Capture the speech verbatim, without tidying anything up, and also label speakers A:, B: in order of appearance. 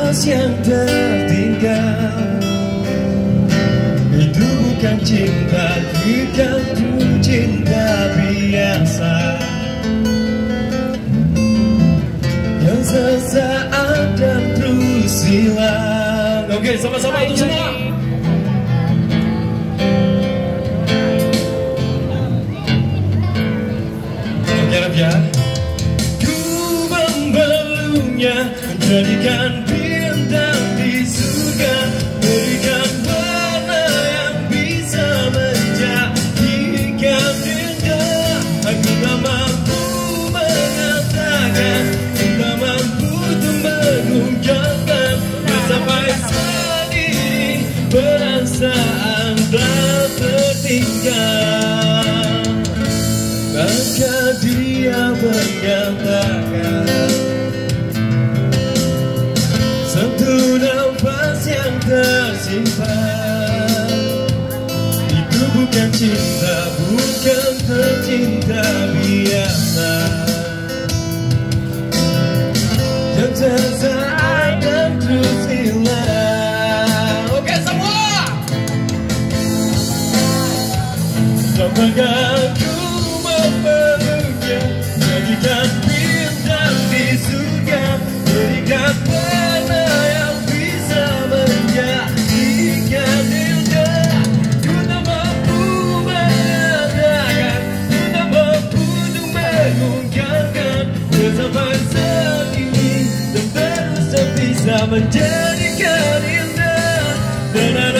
A: nafas yang tertinggal. Itu bukan cinta, bukan cinta biasa yang sesaat dan terus hilang. Oke, sama-sama itu semua. Oke, ya. Ku membelungnya, menjadikan bintang di surga, berikan warna yang bisa menjadikan dunia. Aku tak mampu mengatakan, tak mampu untuk mengungkapkan, sampai saat ini perasaan tak tertinggal. Maka dia menyatakan, satu nafas yang tersimpan. Itu bukan cinta, bukan tercinta biasa yang sesaat dan terus hilang. Oke semua, apakah ku memeluknya, jadikan bintang di surga, berikan warna yang bisa menjadikan dunia. Ku tak mampu mengatakan, ku tak mampu untuk mengungkapkan, sampai saat ini dan terus bisa menjadikan indah.